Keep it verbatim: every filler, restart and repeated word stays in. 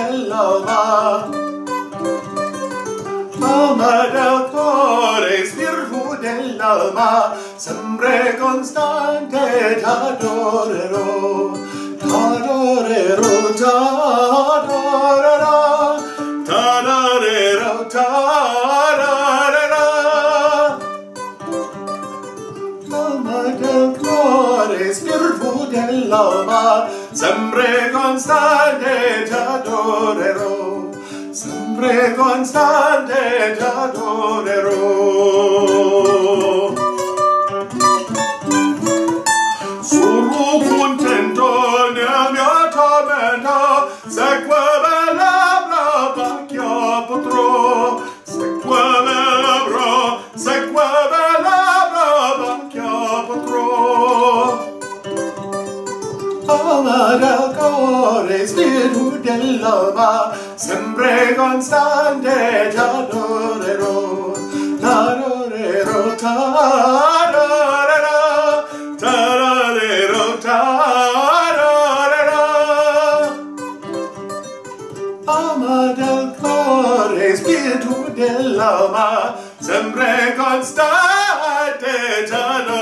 dell'alma. Alma del core, spirito dell'alma, sempre costante t'adorerò, t'adorerò, t'adorerò, t'adorerò, t'adorerò. Alma del core, spirito dell'alma, sempre costante t'adorerò, sempre costante t'adorerò. Sono contento nel mio tormento, se quella labbra che potrò, se quella labbra, se quella labbra che potrò. Alma del core, spirito dell'alma, sempre costante t'adorerò, t'adorerò, t'adorerò, t'adorerò, t'adorerò. Alma del core, spirito dell'alma, sempre costante t'adorerò.